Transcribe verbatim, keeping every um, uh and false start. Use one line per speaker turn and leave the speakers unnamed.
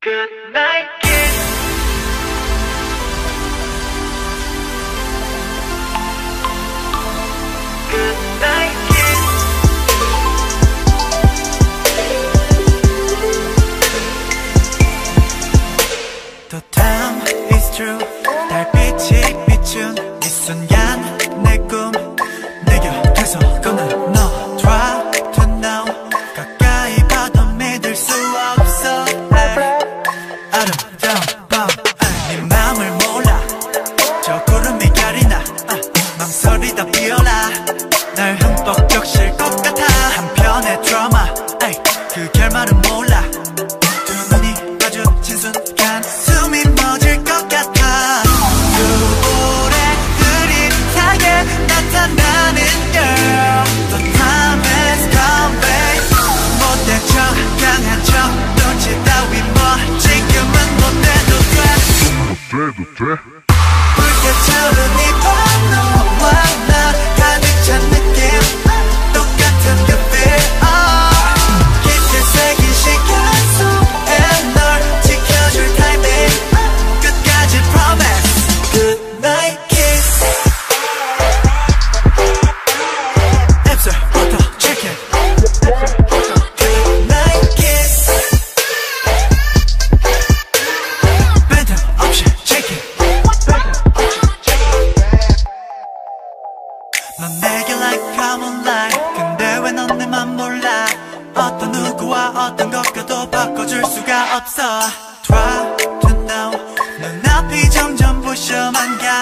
Good night kiss. Good night kiss. The time is true. 달빛이 비춘 이 순간 내 꿈 내 곁에서 꺼낸 너 Try to know. 가까이 봐도 믿을 수 없어. 아름다운 밤 네 맘을 몰라. 저 구름이 가리나 망설이다 피어나. 날 흠뻑 적실 것 같아. 한편의 드라마 그 결말은 몰라. 두 눈이 마주친 순간 숨이 멎을 것 같아. 노을의 흐릿하게 나타나는 girl. The time has come babe. 못된 척 강한 척 눈치 따위 뭐 지금은 못해도 돼.
돼도 돼?
불켜주는 이 밤 너와 나 가득 찬 느낌. 똑같은 그 feel 깊이 새긴 시간 속에 널 지켜줄 타이밍. 끝까지 promise. Good night kiss. 앱살부터 check it. Good night kiss. 벤틀 없이 check it. 넌 내게 like common light. 근데 왜 넌 내 맘 몰라. 어떤 누구와 어떤 것과도 바꿔줄 수가 없어. Try to know. 눈앞이 점점 부셔만 가.